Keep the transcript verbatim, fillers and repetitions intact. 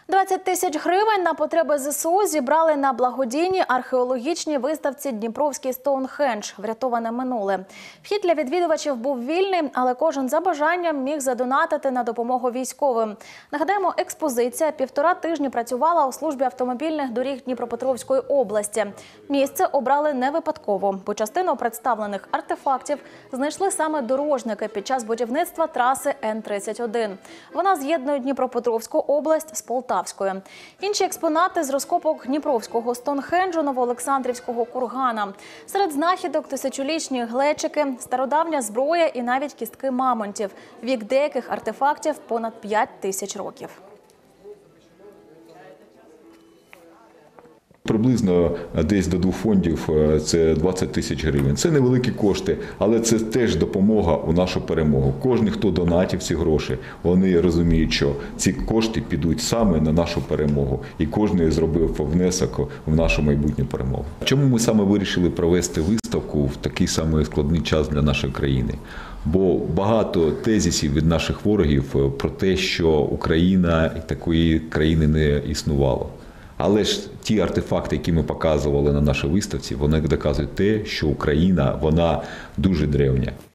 двадцять тисяч гривень на потреби ЗСУ зібрали на благодійній археологічній виставці «Дніпровський Стоунхендж. Врятоване минуле». Вхід для відвідувачів був вільний, але кожен за бажанням міг задонатити на допомогу військовим. Нагадаємо, експозиція півтора тижні працювала у службі автомобільних доріг Дніпропетровської області. Місце обрали не випадково, бо частину представлених артефактів знайшли саме дорожники під час будівництва траси Н тридцять один. Вона з'єднує Дніпропетровську область з Полтавою. Інші експонати з розкопок Дніпровського Стоунхенджу, Новоолександрівського кургана. Серед знахідок – тисячолітні глечики, стародавня зброя і навіть кістки мамонтів. Вік деяких артефактів – понад п'ять тисяч років. Приблизно десь до двох фондів – це двадцять тисяч гривень. Це невеликі кошти, але це теж допомога у нашу перемогу. Кожен, хто донатив ці гроші, вони розуміють, що ці кошти підуть саме на нашу перемогу. І кожен зробив внесок в нашу майбутню перемогу. Чому ми саме вирішили провести виставку в такий самий складний час для нашої країни? Бо багато тезисів від наших ворогів про те, що Україна і такої країни не існувало. Але ж ті артефакти, які ми показували на нашій виставці, вони доказують те, що Україна, вона дуже древня.